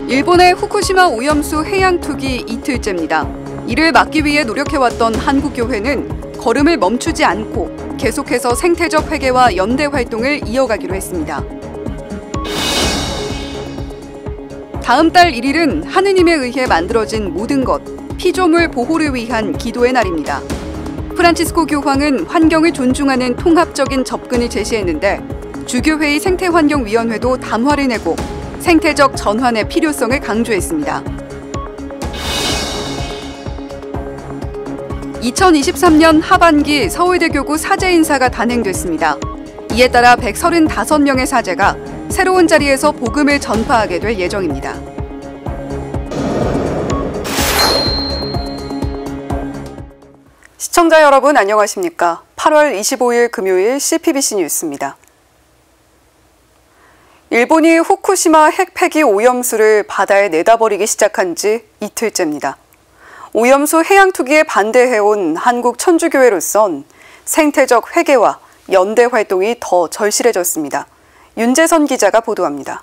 일본의 후쿠시마 오염수 해양 투기 이틀째입니다. 이를 막기 위해 노력해왔던 한국교회는 걸음을 멈추지 않고 계속해서 생태적 회개와 연대 활동을 이어가기로 했습니다. 다음 달 1일은 하느님에 의해 만들어진 모든 것, 피조물 보호를 위한 기도의 날입니다. 프란치스코 교황은 환경을 존중하는 통합적인 접근을 제시했는데 주교회의 생태환경위원회도 담화를 내고 생태적 전환의 필요성을 강조했습니다. 2023년 하반기 서울대교구 사제 인사가 단행됐습니다. 이에 따라 135명의 사제가 새로운 자리에서 복음을 전파하게 될 예정입니다. 시청자 여러분 안녕하십니까? 8월 25일 금요일 CPBC 뉴스입니다. 일본이 후쿠시마 핵 폐기 오염수를 바다에 내다버리기 시작한 지 이틀째입니다. 오염수 해양 투기에 반대해온 한국 천주교회로선 생태적 회개와 연대 활동이 더 절실해졌습니다. 윤재선 기자가 보도합니다.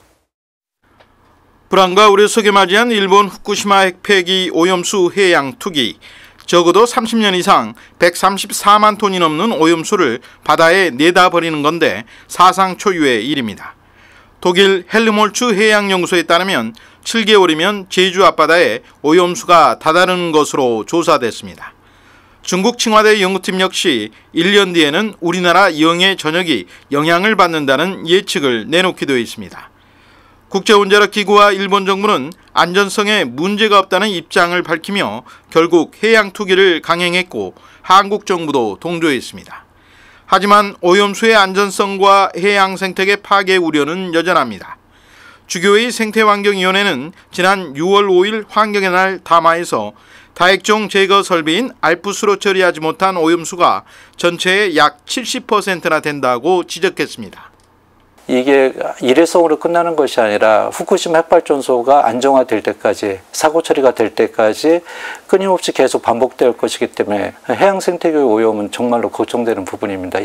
불안과 우려 속에 맞이한 일본 후쿠시마 핵 폐기 오염수 해양 투기. 적어도 30년 이상 134만 톤이 넘는 오염수를 바다에 내다버리는 건데 사상 초유의 일입니다. 독일 헬름홀츠 해양연구소에 따르면 7개월이면 제주 앞바다에 오염수가 다다르는 것으로 조사됐습니다. 중국 칭화대 연구팀 역시 1년 뒤에는 우리나라 영해 전역이 영향을 받는다는 예측을 내놓기도 했습니다. 국제원자력기구와 일본 정부는 안전성에 문제가 없다는 입장을 밝히며 결국 해양 투기를 강행했고 한국 정부도 동조했습니다. 하지만 오염수의 안전성과 해양 생태계 파괴 우려는 여전합니다. 주교회 생태환경위원회는 지난 6월 5일 환경의 날 담화에서 다액종 제거 설비인 알프스로 처리하지 못한 오염수가 전체의 약 70%나 된다고 지적했습니다. 이게 일회성으로 끝나는 것이 아니라 후쿠시마 핵발전소가 안정화될 때까지, 사고 처리가 될 때까지 끊임없이 계속 반복될 것이기 때문에 해양 생태계 오염은 정말로 걱정되는 부분입니다.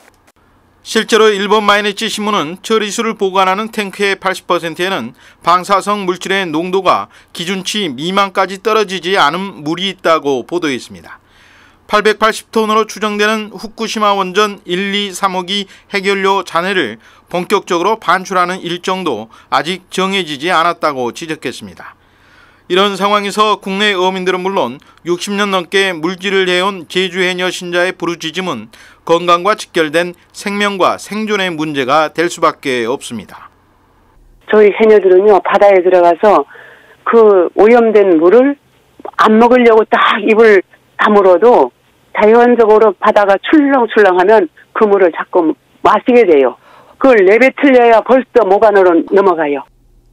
실제로 일본 마이니치 신문은 처리수를 보관하는 탱크의 80%에는 방사성 물질의 농도가 기준치 미만까지 떨어지지 않은 물이 있다고 보도했습니다. 880톤으로 추정되는 후쿠시마 원전 1, 2, 3호기 핵연료 잔해를 본격적으로 반출하는 일정도 아직 정해지지 않았다고 지적했습니다. 이런 상황에서 국내 어민들은 물론 60년 넘게 물질을 해온 제주해녀 신자의 부르짖음은 건강과 직결된 생명과 생존의 문제가 될 수밖에 없습니다. 저희 해녀들은요, 바다에 들어가서 그 오염된 물을 안 먹으려고 딱 입을 다물어도 자연적으로 바다가 출렁출렁하면 그 물을 자꾸 마시게 돼요. 그걸 내뱉으려야 벌써 목 안으로 넘어가요.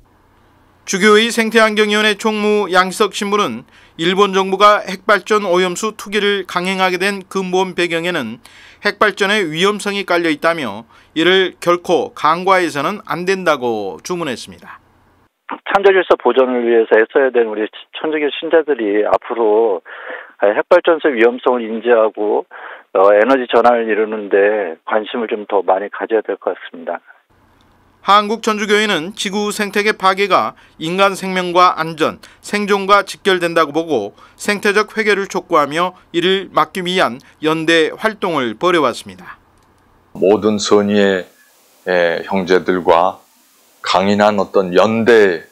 주교회 생태환경위원회 총무 양희석 신부는 일본 정부가 핵발전 오염수 투기를 강행하게 된 근본 배경에는 핵발전의 위험성이 깔려 있다며 이를 결코 간과해서는 안 된다고 주문했습니다. 창조질서 보존을 위해서 애써야 되는 우리 천주교 신자들이 앞으로 핵발전소 위험성을 인지하고 에너지 전환을 이루는데 관심을 좀 더 많이 가져야 될 것 같습니다. 한국천주교회는 지구 생태계 파괴가 인간 생명과 안전, 생존과 직결된다고 보고 생태적 회개를 촉구하며 이를 막기 위한 연대 활동을 벌여왔습니다. 모든 선의의 형제들과 강인한 어떤 연대를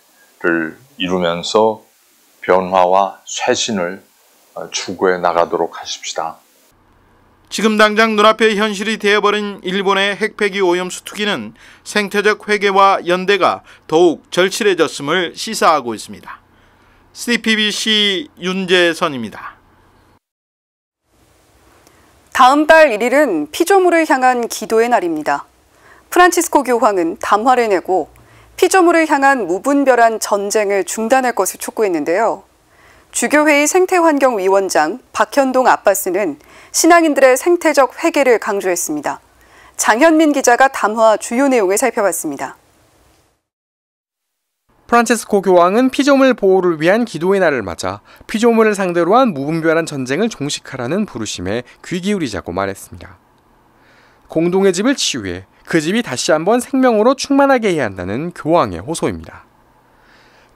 이루면서 변화와 쇄신을 추구해 나가도록 하십시다. 지금 당장 눈앞의 현실이 되어버린 일본의 핵폐기 오염수 투기는 생태적 회개와 연대가 더욱 절실해졌음을 시사하고 있습니다. CPBC 윤재선입니다. 다음 달 1일은 피조물을 향한 기도의 날입니다. 프란치스코 교황은 담화를 내고 피조물을 향한 무분별한 전쟁을 중단할 것을 촉구했는데요. 주교회의 생태환경위원장 박현동 아빠스는 신앙인들의 생태적 회개를 강조했습니다. 장현민 기자가 담화 주요 내용을 살펴봤습니다. 프란치스코 교황은 피조물 보호를 위한 기도의 날을 맞아 피조물을 상대로 한 무분별한 전쟁을 종식하라는 부르심에 귀 기울이자고 말했습니다. 공동의 집을 치유해 그 집이 다시 한번 생명으로 충만하게 해야 한다는 교황의 호소입니다.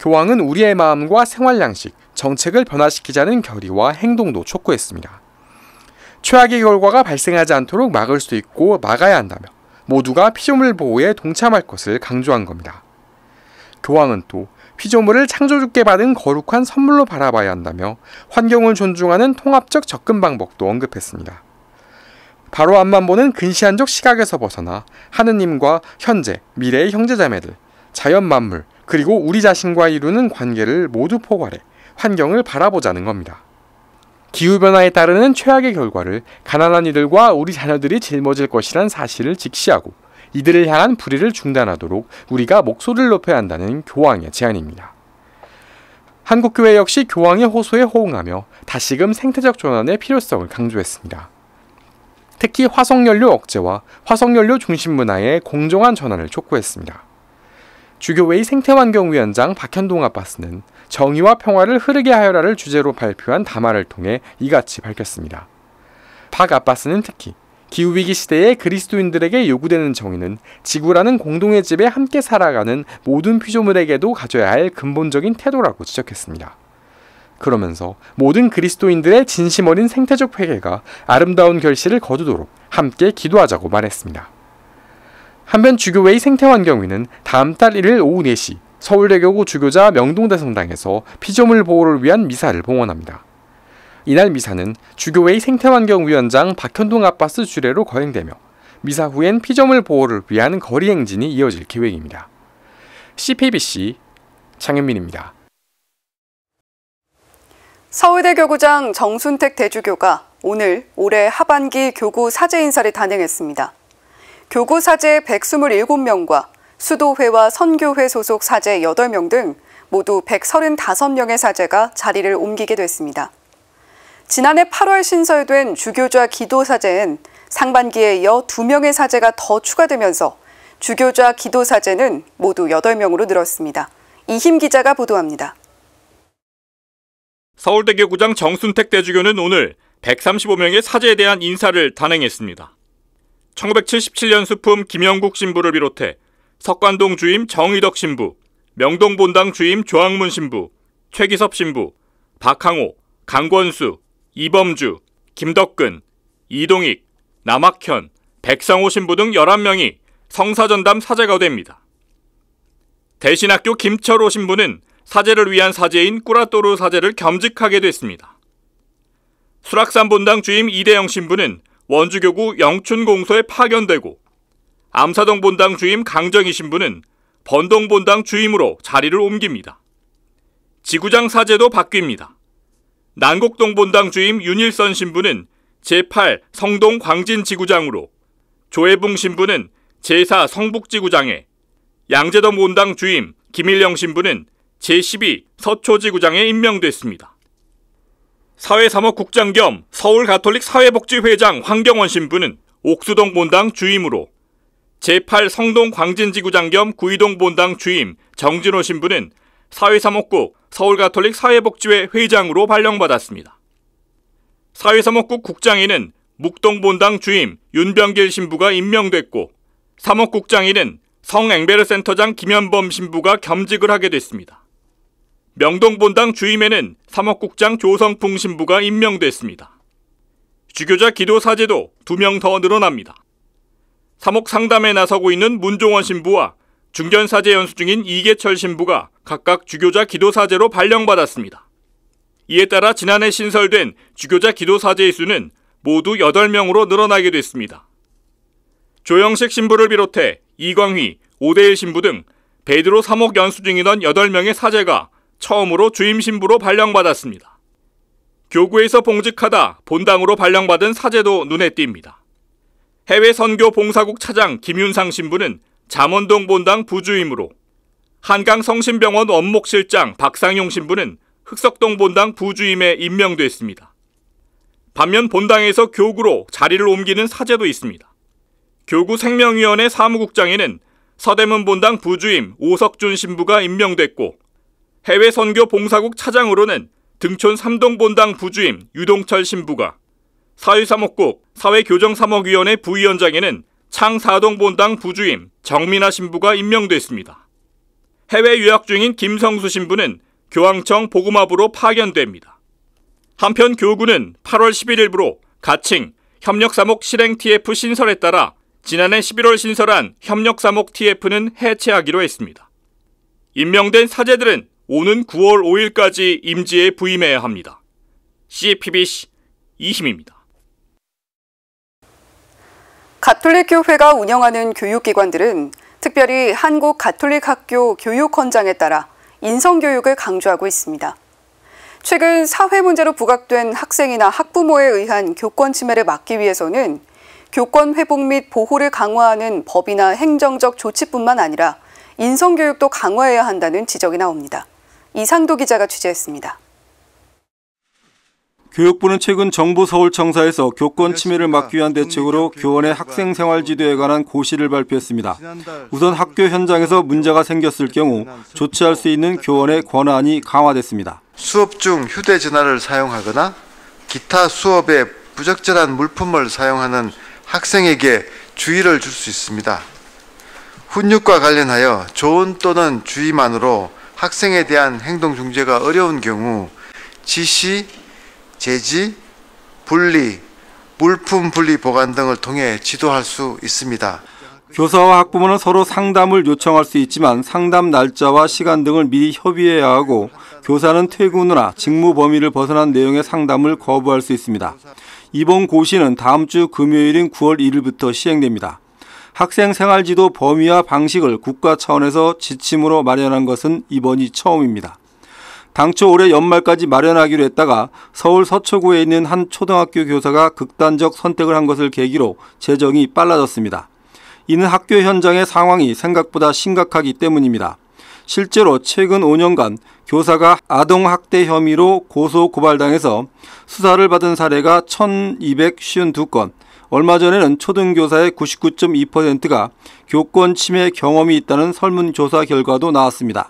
교황은 우리의 마음과 생활 양식, 정책을 변화시키자는 결의와 행동도 촉구했습니다. 최악의 결과가 발생하지 않도록 막을 수 있고 막아야 한다며 모두가 피조물 보호에 동참할 것을 강조한 겁니다. 교황은 또 피조물을 창조주께 받은 거룩한 선물로 바라봐야 한다며 환경을 존중하는 통합적 접근 방법도 언급했습니다. 바로 앞만 보는 근시안적 시각에서 벗어나 하느님과 현재, 미래의 형제자매들, 자연 만물, 그리고 우리 자신과 이루는 관계를 모두 포괄해 환경을 바라보자는 겁니다. 기후변화에 따르는 최악의 결과를 가난한 이들과 우리 자녀들이 짊어질 것이란 사실을 직시하고 이들을 향한 불의를 중단하도록 우리가 목소리를 높여야 한다는 교황의 제안입니다. 한국교회 역시 교황의 호소에 호응하며 다시금 생태적 전환의 필요성을 강조했습니다. 특히 화석연료 억제와 화석연료 중심 문화의 공정한 전환을 촉구했습니다. 주교회의 생태환경위원장 박현동 아빠스는 정의와 평화를 흐르게 하여라를 주제로 발표한 담화를 통해 이같이 밝혔습니다. 박 아빠스는 특히 기후위기 시대에 그리스도인들에게 요구되는 정의는 지구라는 공동의 집에 함께 살아가는 모든 피조물에게도 가져야 할 근본적인 태도라고 지적했습니다. 그러면서 모든 그리스도인들의 진심 어린 생태적 회개가 아름다운 결실을 거두도록 함께 기도하자고 말했습니다. 한편 주교회의 생태환경위는 다음 달 1일 오후 4시 서울대교구 주교자 명동대성당에서 피조물 보호를 위한 미사를 봉헌합니다. 이날 미사는 주교회의 생태환경위원장 박현동 아빠스 주례로 거행되며 미사 후엔 피조물 보호를 위한 거리 행진이 이어질 계획입니다. CPBC 장현민입니다. 서울대 교구장 정순택 대주교가 오늘 올해 하반기 교구 사제 인사를 단행했습니다. 교구 사제 127명과 수도회와 선교회 소속 사제 8명 등 모두 135명의 사제가 자리를 옮기게 됐습니다. 지난해 8월 신설된 주교좌 기도사제엔 상반기에 이어 2명의 사제가 더 추가되면서 주교좌 기도사제는 모두 8명으로 늘었습니다. 이힘 기자가 보도합니다. 서울대 교구장 정순택 대주교는 오늘 135명의 사제에 대한 인사를 단행했습니다. 1977년 수품 김영국 신부를 비롯해 석관동 주임 정의덕 신부, 명동 본당 주임 조항문 신부, 최기섭 신부, 박항호, 강권수, 이범주, 김덕근, 이동익, 남학현, 백상호 신부 등 11명이 성사전담 사제가 됩니다. 대신학교 김철호 신부는 사제를 위한 사제인 꾸라또르 사제를 겸직하게 됐습니다. 수락산 본당 주임 이대영 신부는 원주교구 영춘공소에 파견되고 암사동 본당 주임 강정희 신부는 번동 본당 주임으로 자리를 옮깁니다. 지구장 사제도 바뀝니다. 난곡동 본당 주임 윤일선 신부는 제8 성동 광진 지구장으로, 조혜붕 신부는 제4 성북지구장에, 양재동 본당 주임 김일영 신부는 제12 서초지구장에 임명됐습니다. 사회사목국장 겸 서울가톨릭 사회복지회장 황경원 신부는 옥수동 본당 주임으로, 제8 성동 광진지구장 겸 구이동 본당 주임 정진호 신부는 사회사목국 서울가톨릭 사회복지회 회장으로 발령받았습니다. 사회사목국 국장에는 묵동 본당 주임 윤병길 신부가 임명됐고, 사목국장에는 성앵베르센터장 김현범 신부가 겸직을 하게 됐습니다. 명동 본당 주임에는 사목국장 조성풍 신부가 임명됐습니다. 주교자 기도 사제도 2명 더 늘어납니다. 사목 상담에 나서고 있는 문종원 신부와 중견사제 연수 중인 이계철 신부가 각각 주교자 기도 사제로 발령받았습니다. 이에 따라 지난해 신설된 주교자 기도 사제의 수는 모두 8명으로 늘어나게 됐습니다. 조영식 신부를 비롯해 이광휘, 오대일 신부 등 베드로 사목 연수 중이던 8명의 사제가 처음으로 주임 신부로 발령받았습니다. 교구에서 봉직하다 본당으로 발령받은 사제도 눈에 띕니다. 해외 선교 봉사국 차장 김윤상 신부는 잠원동 본당 부주임으로, 한강 성심병원 원목실장 박상용 신부는 흑석동 본당 부주임에 임명됐습니다. 반면 본당에서 교구로 자리를 옮기는 사제도 있습니다. 교구 생명위원회 사무국장에는 서대문 본당 부주임 오석준 신부가 임명됐고, 해외 선교 봉사국 차장으로는 등촌 3동 본당 부주임 유동철 신부가, 사회사목국 사회교정사목위원회 부위원장에는 창 4동 본당 부주임 정민아 신부가 임명됐습니다. 해외 유학 중인 김성수 신부는 교황청 보금합으로 파견됩니다. 한편 교구는 8월 11일부로 가칭 협력사목 실행 TF 신설에 따라 지난해 11월 신설한 협력사목 TF는 해체하기로 했습니다. 임명된 사제들은 오는 9월 5일까지 임지에 부임해야 합니다. CPBC 이힘입니다. 가톨릭교회가 운영하는 교육기관들은 특별히 한국가톨릭학교 교육헌장에 따라 인성교육을 강조하고 있습니다. 최근 사회 문제로 부각된 학생이나 학부모에 의한 교권 침해를 막기 위해서는 교권 회복 및 보호를 강화하는 법이나 행정적 조치뿐만 아니라 인성교육도 강화해야 한다는 지적이 나옵니다. 이상도 기자가 취재했습니다. 교육부는 최근 정부 서울청사에서 교권 침해를 막기 위한 대책으로 교원의 학생 생활 지도에 관한 고시를 발표했습니다. 우선 학교 현장에서 문제가 생겼을 경우 조치할 수 있는 교원의 권한이 강화됐습니다. 수업 중 휴대전화를 사용하거나 기타 수업에 부적절한 물품을 사용하는 학생에게 주의를 줄 수 있습니다. 훈육과 관련하여 조언 또는 주의만으로 학생에 대한 행동 중재가 어려운 경우 지시, 제지, 분리, 물품 분리 보관 등을 통해 지도할 수 있습니다. 교사와 학부모는 서로 상담을 요청할 수 있지만 상담 날짜와 시간 등을 미리 협의해야 하고 교사는 퇴근 후나 직무 범위를 벗어난 내용의 상담을 거부할 수 있습니다. 이번 고시는 다음 주 금요일인 9월 1일부터 시행됩니다. 학생 생활지도 범위와 방식을 국가 차원에서 지침으로 마련한 것은 이번이 처음입니다. 당초 올해 연말까지 마련하기로 했다가 서울 서초구에 있는 한 초등학교 교사가 극단적 선택을 한 것을 계기로 재정이 빨라졌습니다. 이는 학교 현장의 상황이 생각보다 심각하기 때문입니다. 실제로 최근 5년간 교사가 아동학대 혐의로 고소 고발당해서 수사를 받은 사례가 1252건, 얼마 전에는 초등교사의 99.2%가 교권 침해 경험이 있다는 설문조사 결과도 나왔습니다.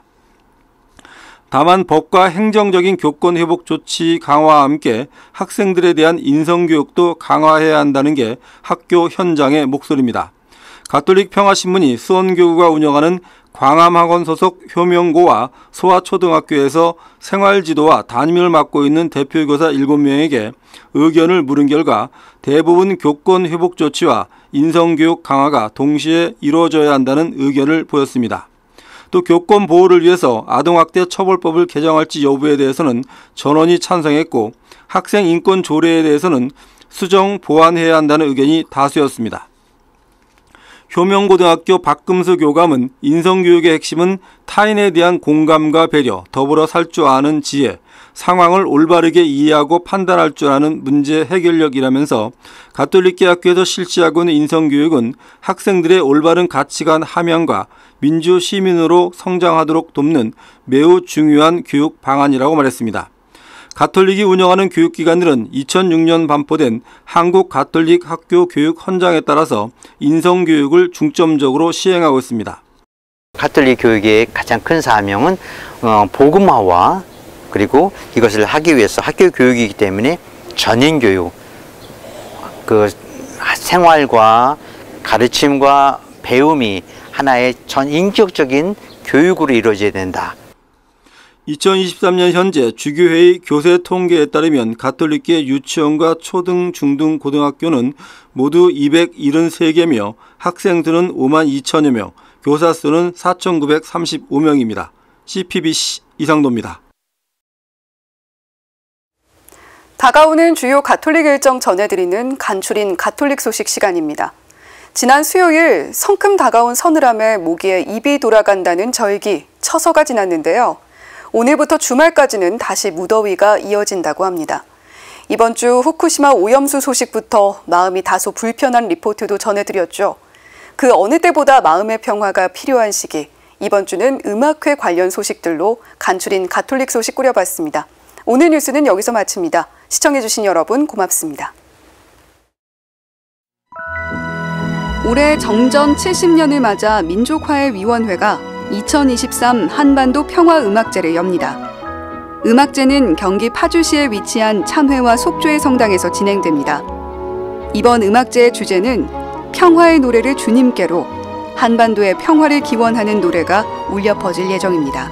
다만 법과 행정적인 교권 회복 조치 강화와 함께 학생들에 대한 인성교육도 강화해야 한다는 게 학교 현장의 목소리입니다. 가톨릭 평화신문이 수원교구가 운영하는 광암학원 소속 효명고와 소아초등학교에서 생활지도와 담임을 맡고 있는 대표교사 7명에게 의견을 물은 결과 대부분 교권 회복 조치와 인성교육 강화가 동시에 이루어져야 한다는 의견을 보였습니다. 또 교권 보호를 위해서 아동학대 처벌법을 개정할지 여부에 대해서는 전원이 찬성했고 학생 인권 조례에 대해서는 수정 보완해야 한다는 의견이 다수였습니다. 효명고등학교 박금수 교감은 인성교육의 핵심은 타인에 대한 공감과 배려, 더불어 살 줄 아는 지혜, 상황을 올바르게 이해하고 판단할 줄 아는 문제 해결력이라면서 가톨릭계 학교에서 실시하고 있는 인성교육은 학생들의 올바른 가치관 함양과 민주 시민으로 성장하도록 돕는 매우 중요한 교육 방안이라고 말했습니다. 가톨릭이 운영하는 교육기관들은 2006년 반포된 한국가톨릭학교 교육헌장에 따라서 인성교육을 중점적으로 시행하고 있습니다. 가톨릭 교육의 가장 큰 사명은 복음화와 그리고 이것을 하기 위해서 학교 교육이기 때문에 전인교육, 그 생활과 가르침과 배움이 하나의 전인격적인 교육으로 이루어져야 된다. 2023년 현재 주교회의 교세 통계에 따르면 가톨릭계 유치원과 초등, 중등, 고등학교는 모두 273개며 학생 수는 5만 2천여 명, 교사 수는 4,935명입니다. CPBC 이상도입니다. 다가오는 주요 가톨릭 일정 전해드리는 간추린 가톨릭 소식 시간입니다. 지난 수요일 성큼 다가온 서늘함에 모기에 입이 돌아간다는 절기, 처서가 지났는데요. 오늘부터 주말까지는 다시 무더위가 이어진다고 합니다. 이번 주 후쿠시마 오염수 소식부터 마음이 다소 불편한 리포트도 전해드렸죠. 그 어느 때보다 마음의 평화가 필요한 시기, 이번 주는 음악회 관련 소식들로 간추린 가톨릭 소식 꾸려봤습니다. 오늘 뉴스는 여기서 마칩니다. 시청해주신 여러분 고맙습니다. 올해 정전 70년을 맞아 민족화해위원회가 2023 한반도 평화음악제를 엽니다. 음악제는 경기 파주시에 위치한 참회와 속죄의 성당에서 진행됩니다. 이번 음악제의 주제는 평화의 노래를 주님께로, 한반도의 평화를 기원하는 노래가 울려 퍼질 예정입니다.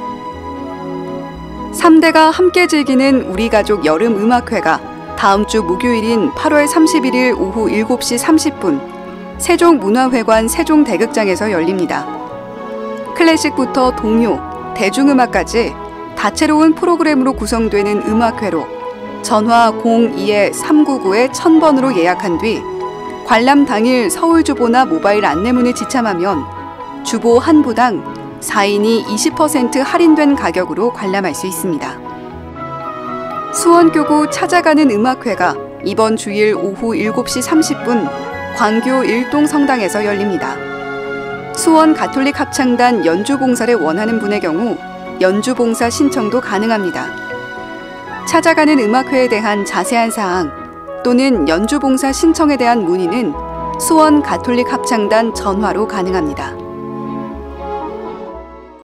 3대가 함께 즐기는 우리 가족 여름 음악회가 다음 주 목요일인 8월 31일 오후 7시 30분 세종문화회관 세종대극장에서 열립니다. 클래식부터 동요, 대중음악까지 다채로운 프로그램으로 구성되는 음악회로 전화 02-399-1000번으로 예약한 뒤 관람 당일 서울주보나 모바일 안내문을 지참하면 주보 한 부당 4인이 20% 할인된 가격으로 관람할 수 있습니다. 수원교구 찾아가는 음악회가 이번 주일 오후 7시 30분 광교 일동성당에서 열립니다. 수원 가톨릭 합창단 연주봉사를 원하는 분의 경우 연주봉사 신청도 가능합니다. 찾아가는 음악회에 대한 자세한 사항 또는 연주봉사 신청에 대한 문의는 수원 가톨릭 합창단 전화로 가능합니다.